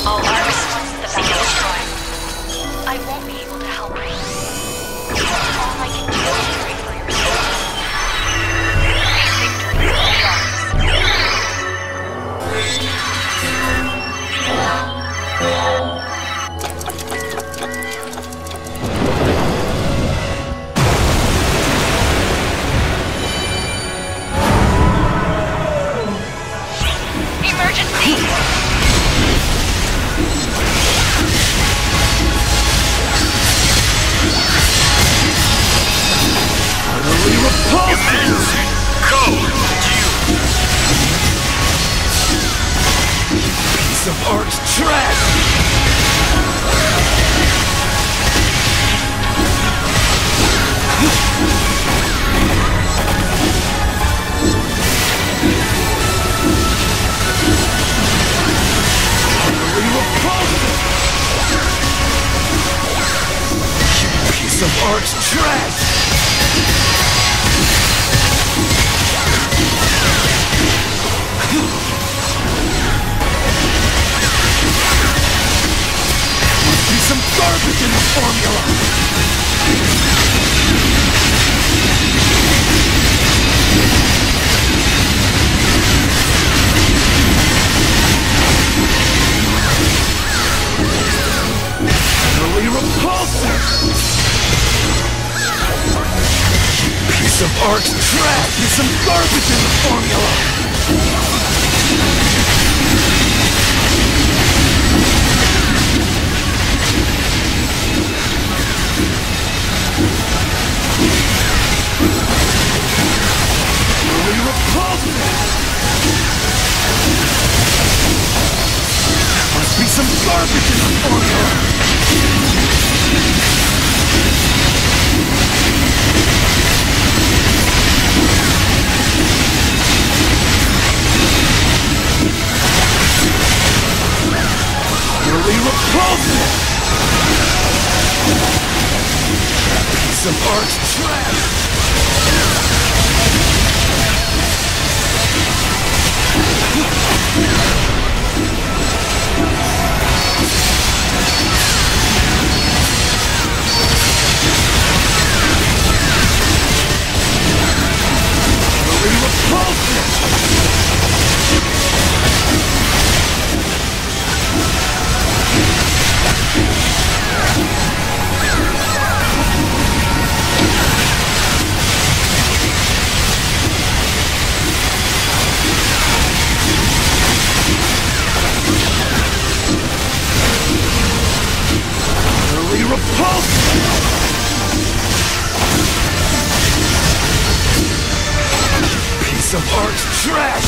All arcs, the base destroyed. I won't be able to help you. All I can do is pray for your safety. Victory is yours. Of arch trash! Utterly repulsive! You piece of arch trash! Some garbage in the formula! Utterly repulsive! Piece of arch trash with some garbage in the formula! Must be some garbage in the formula! Utterly repulsive! Piece of arch trash! Piece of arch trash!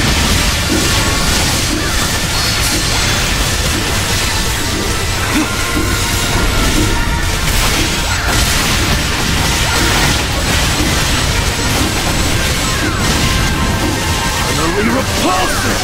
Utterly repulsive!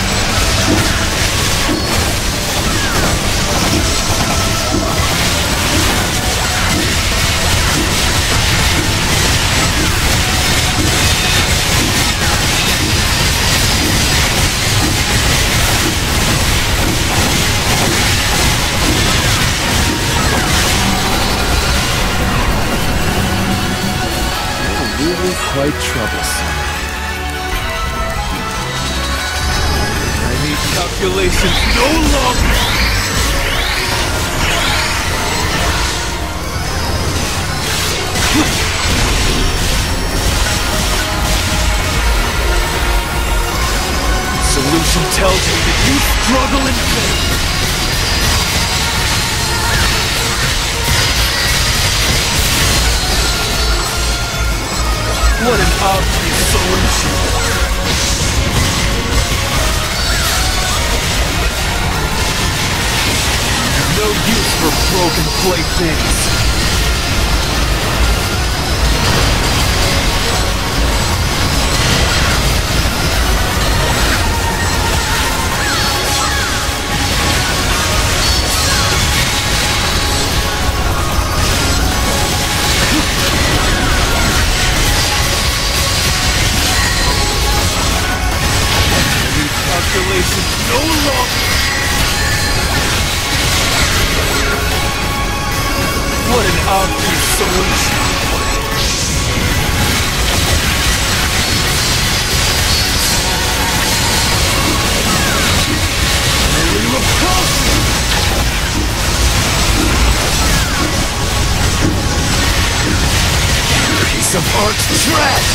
Quite troublesome. I need calculations no longer! Solution tells me that you struggle in vain. What an obvious solution! No use for broken playthings. Calculations no longer! What an obvious solution. Really repulsive. Piece of art trash.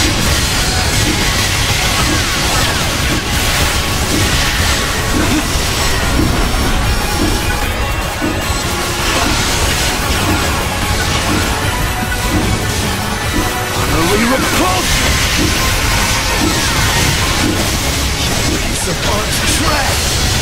Utterly repulsive! Piece of art trash!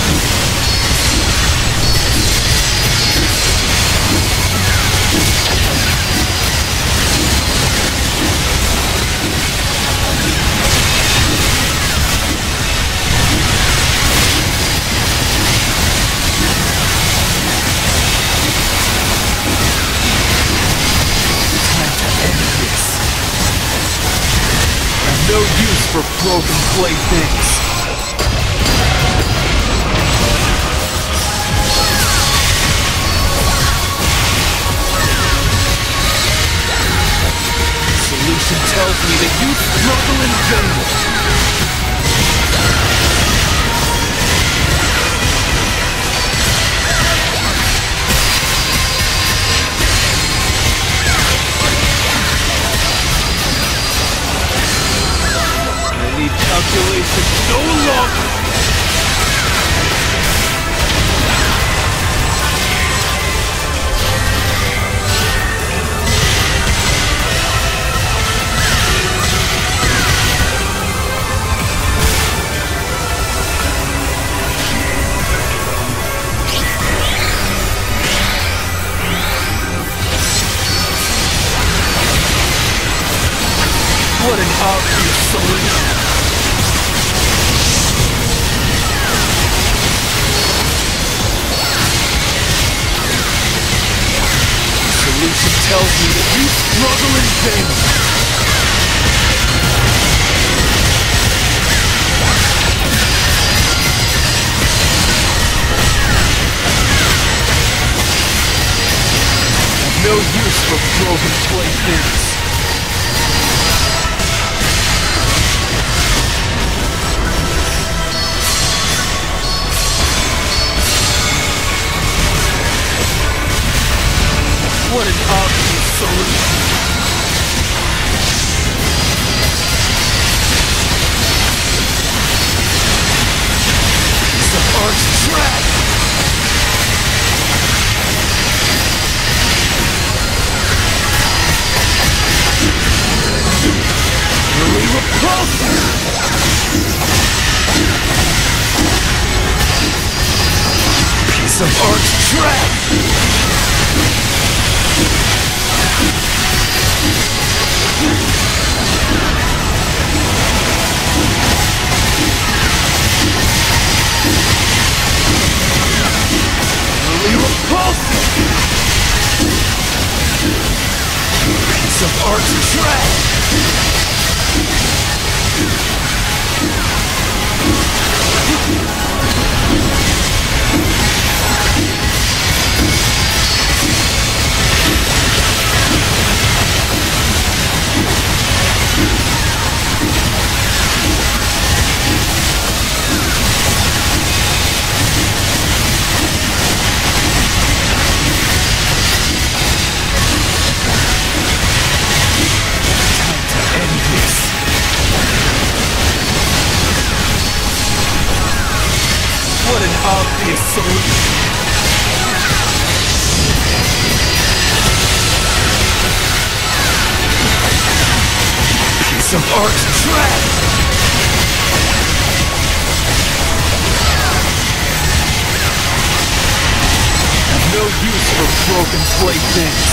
No use for broken playthings. Solution tells me that you struggle in vain. Calculation no longer! What an obvious solution! Solution tells me that you struggle in vain. No use for broken playthings. What an obvious solution. Piece of art trash. Really repulsive. Piece of art trash. Really repulsive! Piece of art trash! What an obvious solution! Piece of art trash! No use for broken playthings.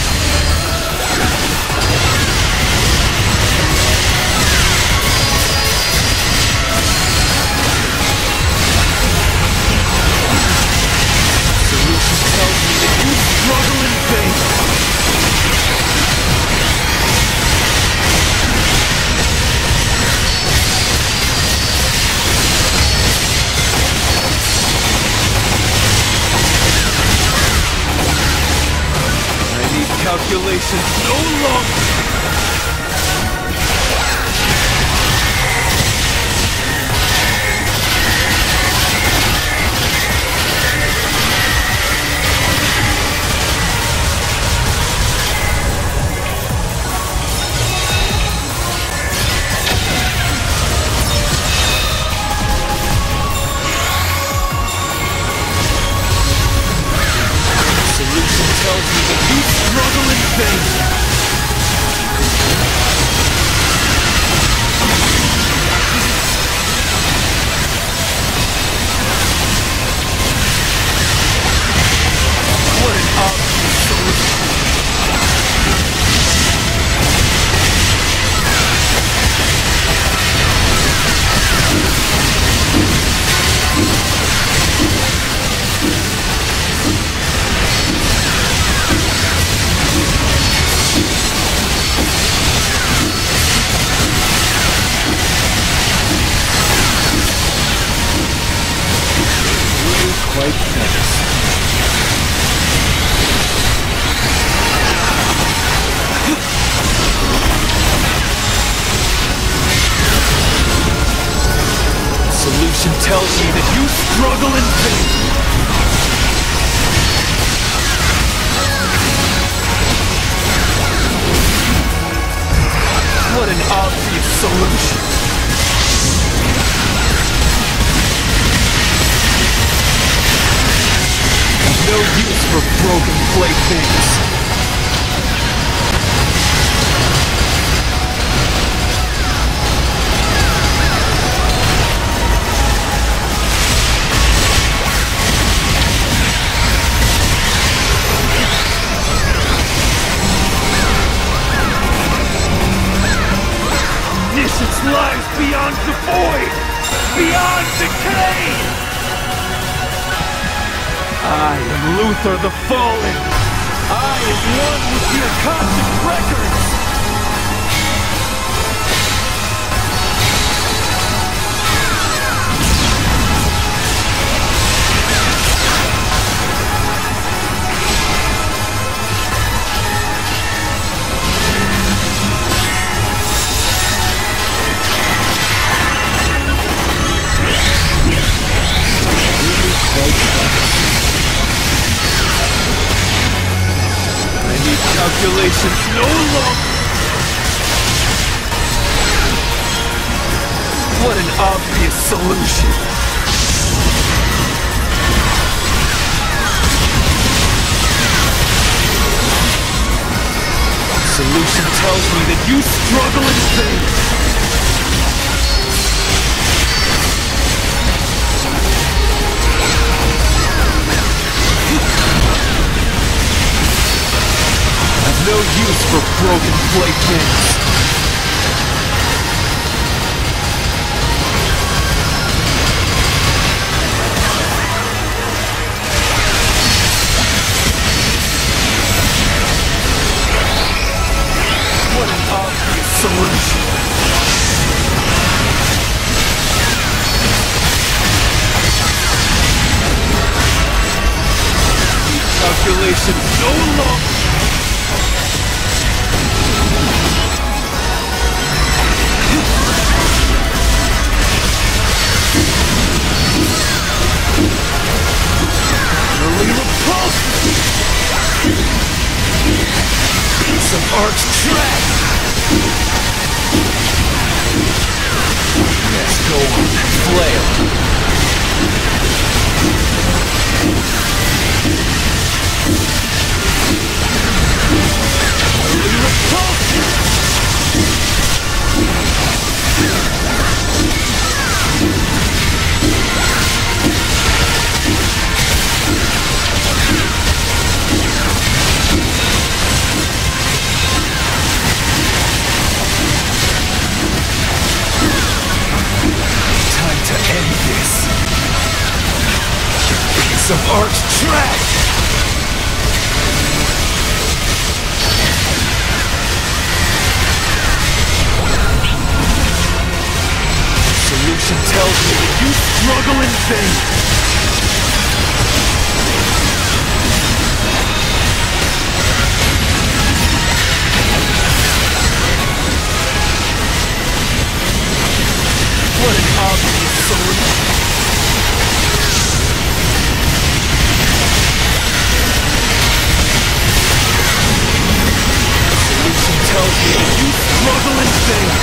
Solution tells me that you struggle in vain. calculations no longer. Tells me that you struggle in vain. What an obvious solution. Quite nice. Solution tells me that you struggle in vain. What an obvious solution. No use for broken playthings. Omniscience lies beyond the void, beyond decay! I am Luther the Fallen! I am one with the Akashic Records! Calculations no longer. What an obvious solution. Solution tells me that you struggle in vain. No use for broken playthings. What an obvious solution. Calculations no longer. Some arch track! Let's go on, flail! Some arch track! Solution tells me that you struggle in vain. obvious solution. Solution tells me that you struggle in vain.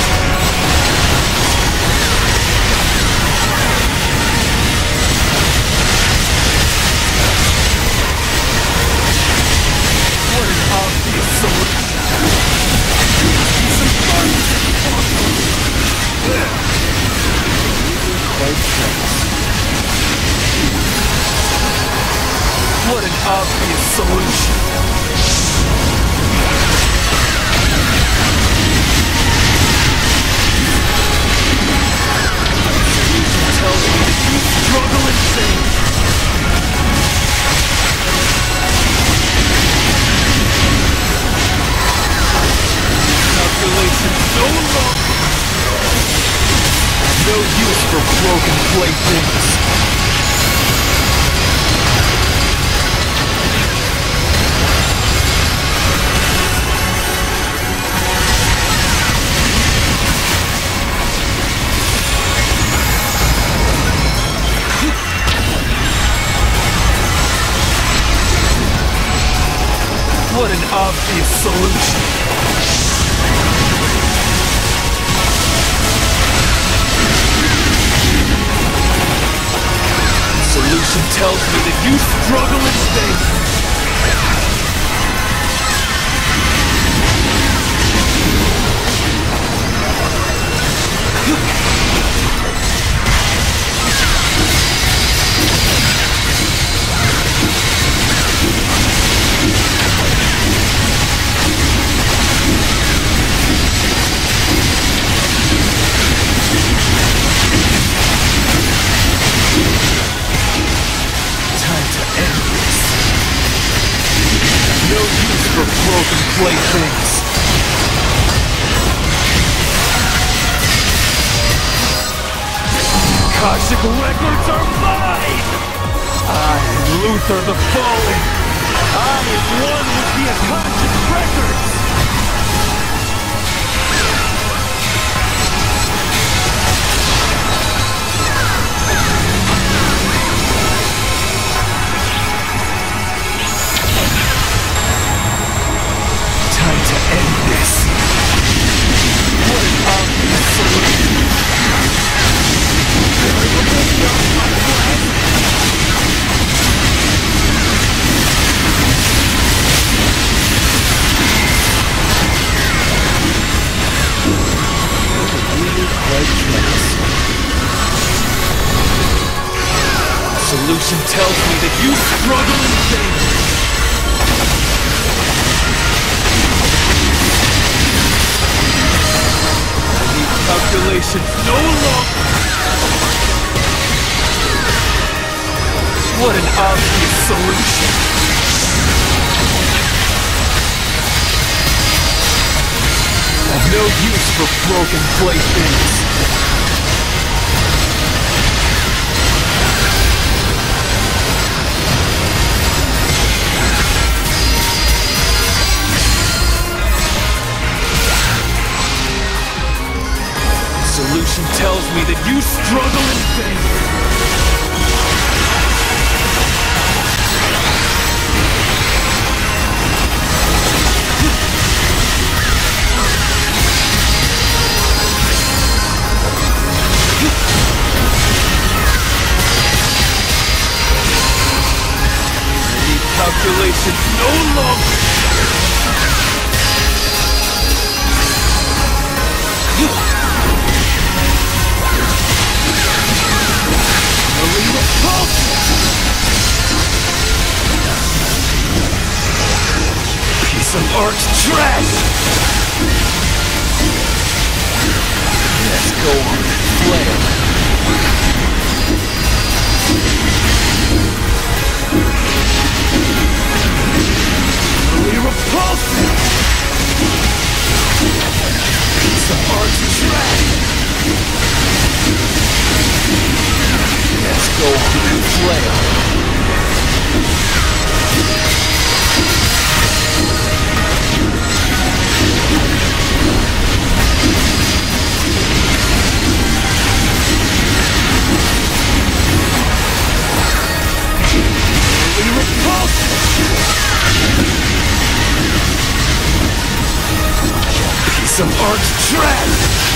What an obvious solution. Some fun. Quite nice. What an obvious solution. Solution tells me that you struggle in vain. Calculations no longer. No use for broken playthings. What an obvious solution. Solution tells me that you struggle in vain. No use for broken playthings. Akashic records are mine! I am Luther the Fallen. I am one with the Akashic records. Time to end this. What an obvious solution. Really quite nice. Solution tells me that you struggle in vain. Calculations no longer. What an obvious solution. I've no use for broken playthings. Solution tells me that you struggle in vain. These calculations no longer. Piece of art trash! Let's go on and flail. Really repulsive! Piece of art trash! Let's go on and flail. trap!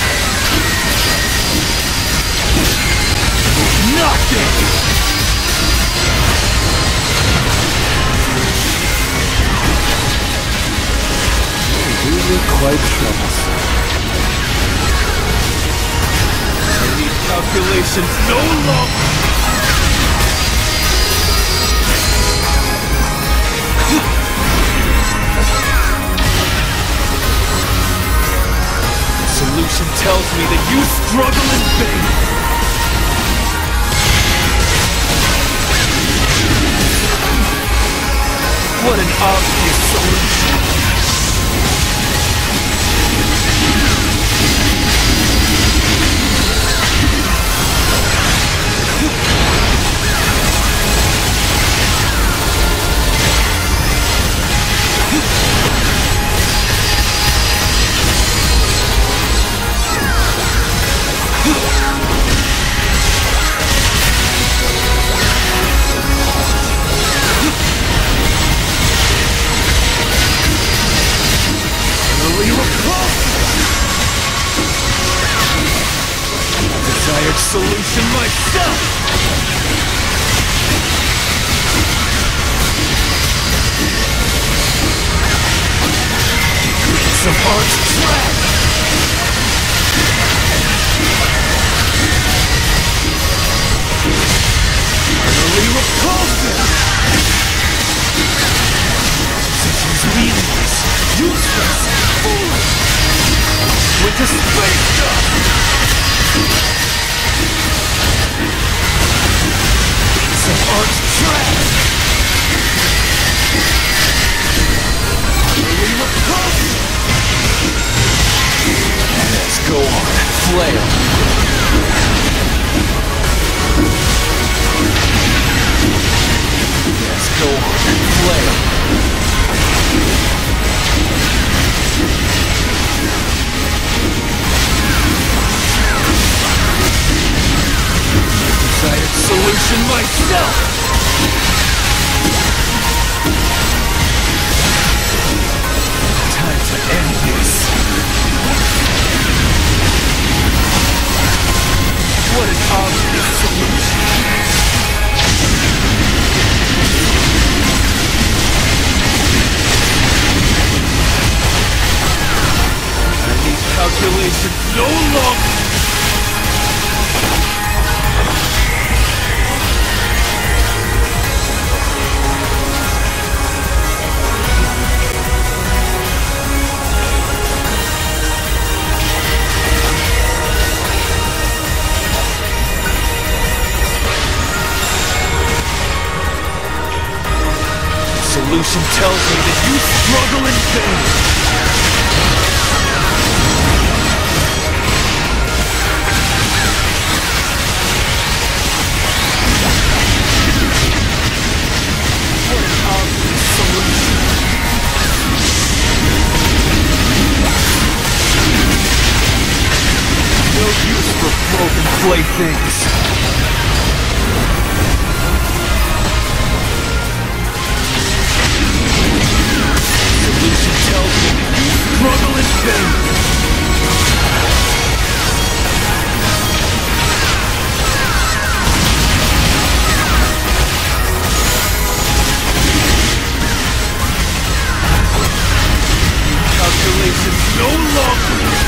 Nothing! Really quite troublesome. I need calculations no longer! Solution tells me that you struggle in vain. What an obvious solution. Desired solution myself! It's a arch trap! Utterly repulsive! Decisions meaningless, useless, foolish! Went to space dust! It's an arch trap! Utterly repulsive! Let's go on, flail! Let's go on, flail! Desired solution myself! Time to end this! What an obvious solution! I need calculations no longer! Solution tells me that you struggle in vain. What an obvious solution. No use for broken playthings. Solution tells me that you struggle in vain. Calculations no longer.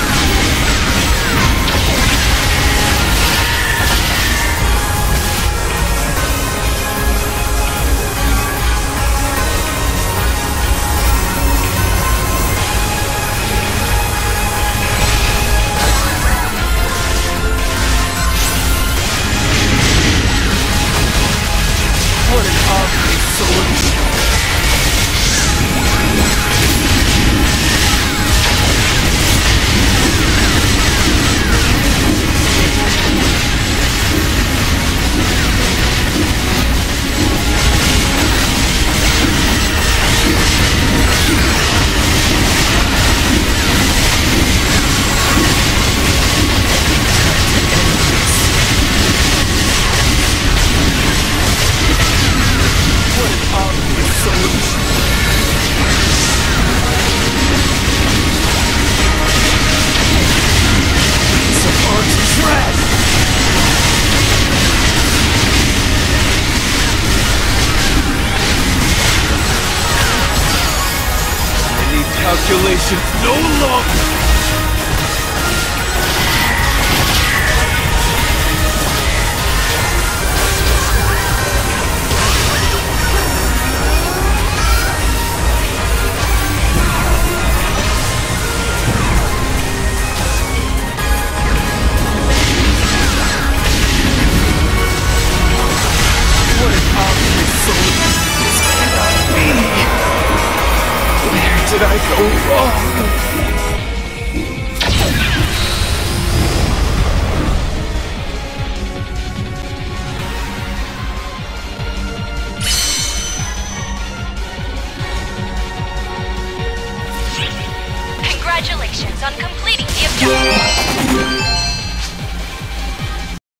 patience no longer! What an obvious soul! This cannot be! Where did I go wrong? Congratulations on completing the objective.